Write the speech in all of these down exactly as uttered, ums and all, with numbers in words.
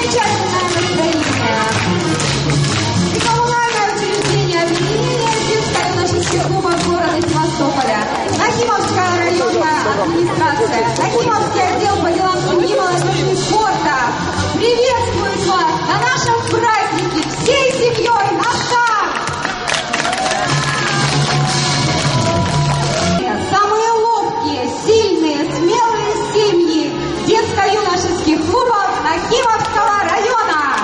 замечательное настроение. И коммунальное учреждение объединения детско-юношеских клубов города Севастополя, Нахимовская районная администрация, Нахимовский отдел по делам семьи, молодежи и спорта приветствует вас на нашем празднике всей семьей на старт! Самые ловкие, сильные, смелые семьи детско-юношеских клубов Нахимовского района.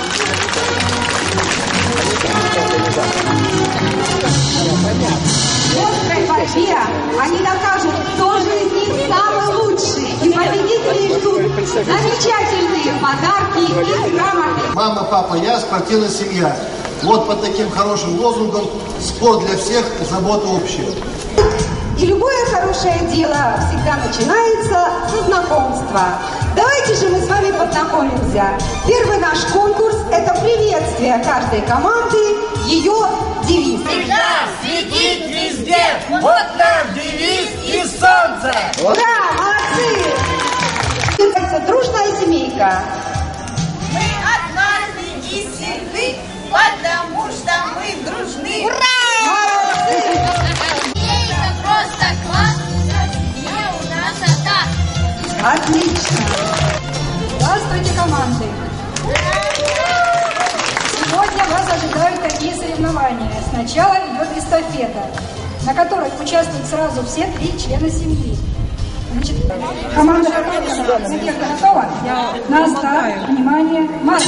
В острой борьбе они докажут, кто же из них самый лучший. И победителей ждут замечательные подарки и грамоты. Мама, папа, я спортивная семья. Вот под таким хорошим лозунгом «Спорт для всех, забота общая». И любое хорошее дело всегда начинается со знакомства. Давайте же мы с вами познакомимся. Первый наш конкурс – это приветствие каждой команды, ее девиз. Всегда светит везде, вот наш девиз и солнце. Ура, молодцы! Это дружная семейка. Мы однажды и сильны, потому что мы дружны. Ура! Просто класс, семья у нас одна. Отлично. Здравствуйте, команды. Сегодня вас ожидают такие соревнования. Сначала идет эстафета, на которой участвуют сразу все три члена семьи. Значит, команда Надежда готова? На старт, внимание, марш!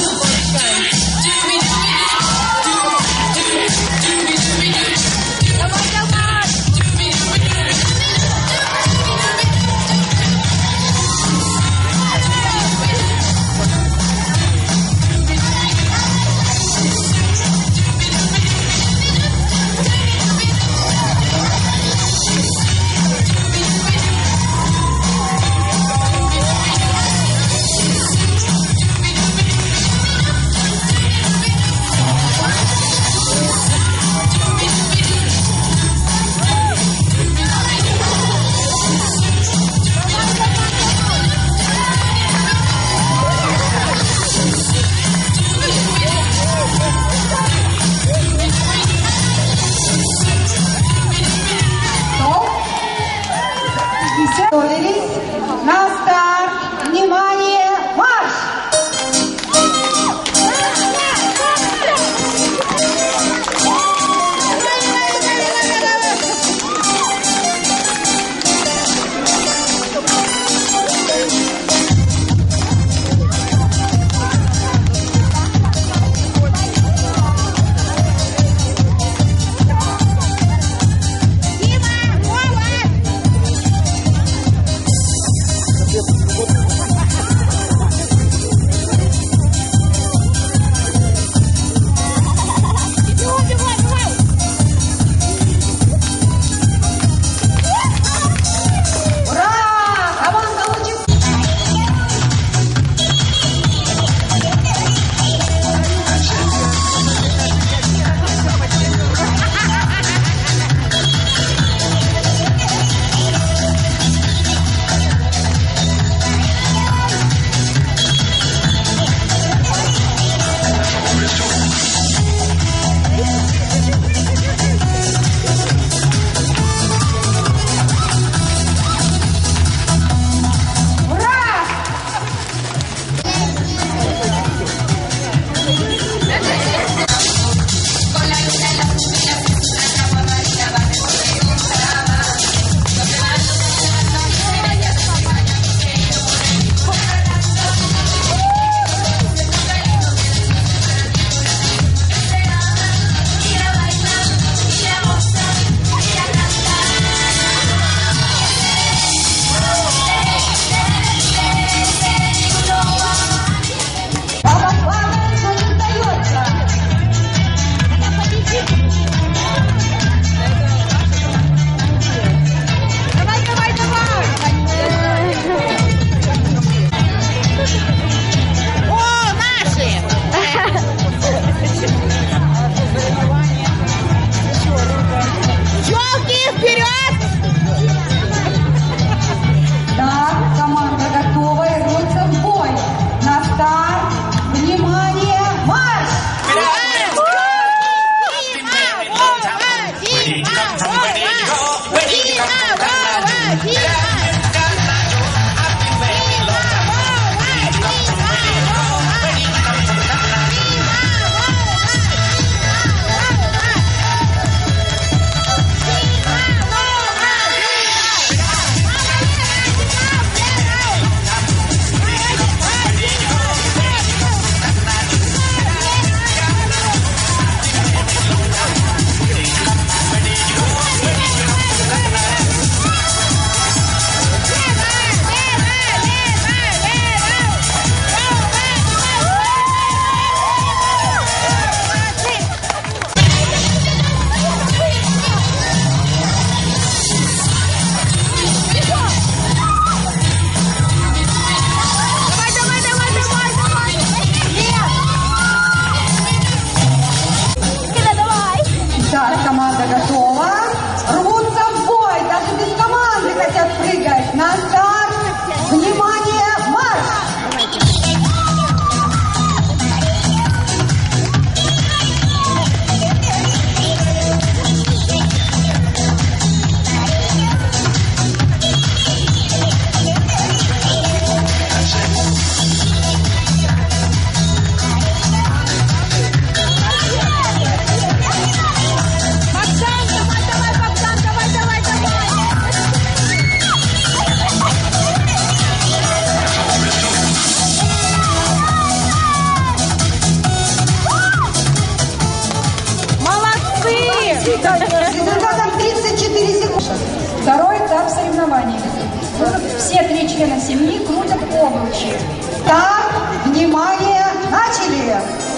результатом тридцать четыре секунды. Второй этап соревнований. Будут все три члена семьи крутят обручи. Так, внимание, начали!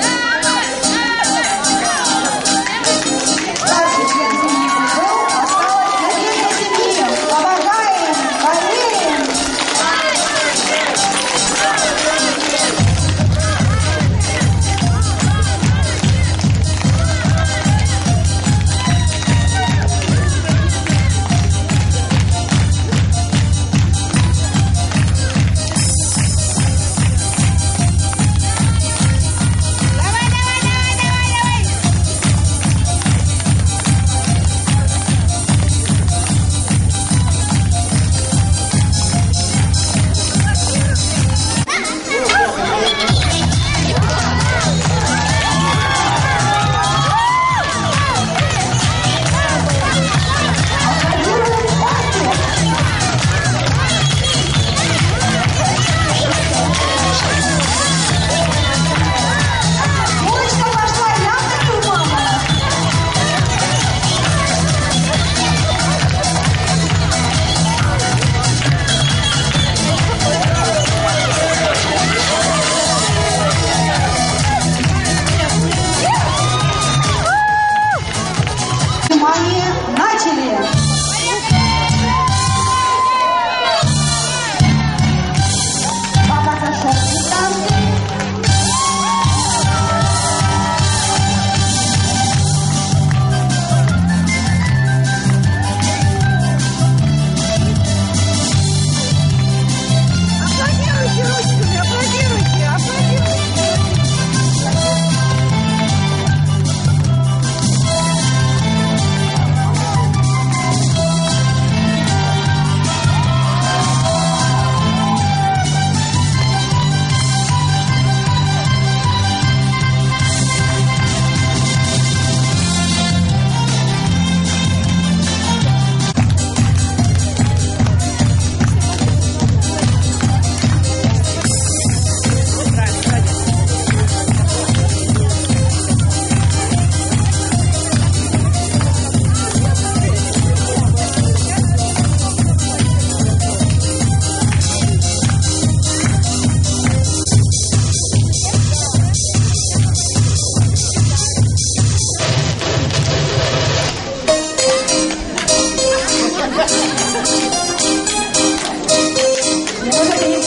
Старший член семьи ушел, осталась надежда семьи. Помогаем, болеем! Внимание, начали! Папа зашел в дистанцию. Аплодируйте ручками, аплодируйте, аплодируйте. Вы можете не